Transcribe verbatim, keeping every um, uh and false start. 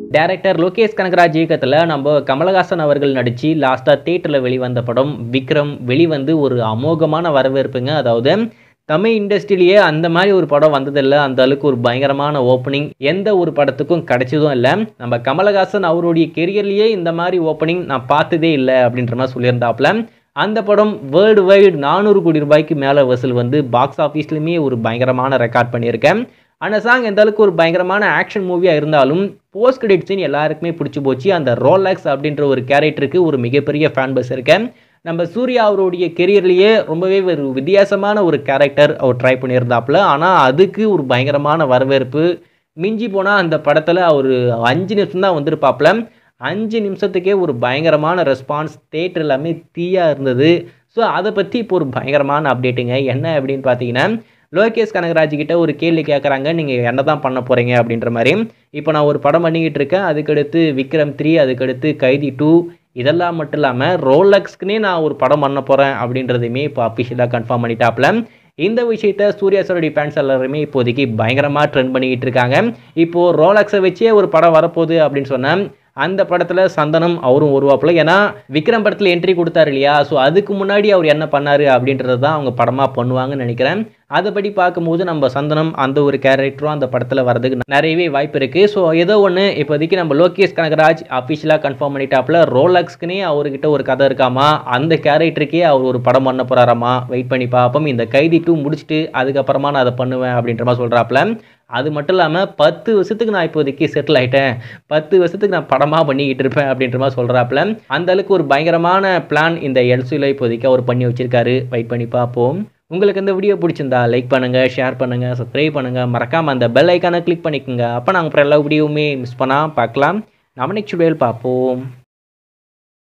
Director Lokesh Kanagaraj இயக்கத்தில் நம்ம கமலஹாசன் அவர்கள் நடித்து லாஸ்ட்டாக தியேட்டரில் வெளிவந்த படம் விக்ரம் வெளிவந்து ஒரு அமோகமான வரவேற்புங்க. அதாவது தமிழ் இண்டஸ்ட்ரியிலேயே அந்த மாதிரி ஒரு படம் வந்ததில்லை. அந்த அளவுக்கு ஒரு பயங்கரமான ஓப்பனிங் எந்த ஒரு படத்துக்கும் கிடைச்சதும் இல்லை. நம்ம கமலஹாசன் அவருடைய கெரியர்லேயே இந்த மாதிரி ஓப்பனிங் நான் பார்த்ததே இல்லை அப்படின்ற மாதிரி சொல்லியிருந்தாப்புல. அந்த படம் வேர்ல்டு வைடு நானூறு கோடி ரூபாய்க்கு மேலே வசூல் வந்து பாக்ஸ் ஆஃபீஸ்லையுமே ஒரு பயங்கரமான ரெக்கார்ட் பண்ணியிருக்கேன். அந்த சாங் எந்த அளவுக்கு ஒரு பயங்கரமான ஆக்ஷன் மூவியாக இருந்தாலும் போஸ்ட் கிரெடிட் சீன் எல்லாருக்குமே பிடிச்சி போச்சு. அந்த ரோலெக்ஸ் அப்படின்ற ஒரு கேரக்டருக்கு ஒரு மிகப்பெரிய ஃபேன் பஸ் இருக்கேன். நம்ம சூர்யா அவருடைய கெரியர்லேயே ரொம்பவே ஒரு வித்தியாசமான ஒரு கேரக்டர் அவர் ட்ரை பண்ணியிருந்தாப்புல. ஆனால் அதுக்கு ஒரு பயங்கரமான வரவேற்பு. மிஞ்சி போனால் அந்த படத்தில் ஒரு அஞ்சு நிமிஷம் தான் வந்திருப்பாப்புல. அஞ்சு நிமிஷத்துக்கே ஒரு பயங்கரமான ரெஸ்பான்ஸ், தேட்டர் எல்லாமே தீயாக இருந்தது. ஸோ அதை பற்றி இப்போ ஒரு பயங்கரமான அப்டேட்டுங்க. என்ன அப்படின்னு பார்த்தீங்கன்னா, லோகேஷ் கனகராஜ் கிட்ட ஒரு கேள்வி கேட்குறாங்க, நீங்கள் என்ன தான் பண்ண போகிறீங்க அப்படின்ற மாதிரி. இப்போ நான் ஒரு படம் பண்ணிக்கிட்டு இருக்கேன், அதுக்கடுத்து விக்ரம் த்ரீ, அதுக்கடுத்து கைதி டூ, இதெல்லாம் மட்டும் இல்லாமல் ரோலெக்ஸ்க்குனே நான் ஒரு படம் பண்ண போகிறேன் அப்படின்றதையுமே இப்போ அஃபிஷியலாக கன்ஃபார்ம் பண்ணிட்டாப்புல. இந்த விஷயத்த சூர்யா சாருடைய ஃபேன்ஸ் எல்லாருமே இப்போதைக்கு பயங்கரமாக ட்ரெண்ட் பண்ணிக்கிட்டு இருக்காங்க. இப்போது ரோலெக்ஸை வச்சே ஒரு படம் வரப்போகுது அப்படின்னு சொன்னேன். அந்த படத்தில் சந்தனம் அவரும் வருவாப்புல. ஏன்னா விக்ரம் படத்தில் என்ட்ரி கொடுத்தாரு இல்லையா, ஸோ அதுக்கு முன்னாடி அவர் என்ன பண்ணார் அப்படின்றது தான் அவங்க படமாக பண்ணுவாங்கன்னு நினைக்கிறேன். அதைப்படி பார்க்கும்போது நம்ம சந்தனம் அந்த ஒரு கேரக்டரும் அந்த படத்தில் வரதுக்கு நிறையவே வாய்ப்பு இருக்குது. ஸோ ஏதோ ஒன்று இப்போதைக்கு நம்ம லோகேஷ் கனகராஜ் அஃபிஷியலாக கன்ஃபார்ம் பண்ணிட்டாப்புல. ரோலெக்ஸ்க்குனே அவர்கிட்ட ஒரு கதை இருக்காமா, அந்த கேரக்டருக்கே அவர் ஒரு படம் பண்ண போகிறாராமா. வெயிட் பண்ணி பார்ப்போம். இந்த கைதி டூ முடிச்சுட்டு அதுக்கப்புறமா நான் அதை பண்ணுவேன் அப்படின்ற மாதிரி சொல்கிறாப்புல. அது மட்டும் இல்லாமல் பத்து வருஷத்துக்கு நான் இப்போதைக்கு செட்டில் ஆகிட்டேன், பத்து வருஷத்துக்கு நான் படமாக பண்ணிக்கிட்டு இருப்பேன் அப்படின்ற மாதிரி சொல்கிறாப்புல. அந்த அளவுக்கு ஒரு பயங்கரமான பிளான் இந்த எல்சியில் இப்போதைக்கு அவர் பண்ணி வச்சிருக்காரு. வெயிட் பண்ணி பார்ப்போம். உங்களுக்கு இந்த வீடியோ பிடிச்சிருந்தா லைக் பண்ணுங்கள், ஷேர் பண்ணுங்கள், சப்ஸ்கிரைப் பண்ணுங்கள், மறக்காமல் அந்த பெல் ஐக்கானை கிளிக் பண்ணிக்கோங்க. அப்போ நாங்கள் அப்புறம் எல்லா வீடியோவுமே மிஸ் பண்ணால் பார்க்கலாம். நம்ம நெக்ஸ்ட் வீடியோவில் பார்ப்போம்.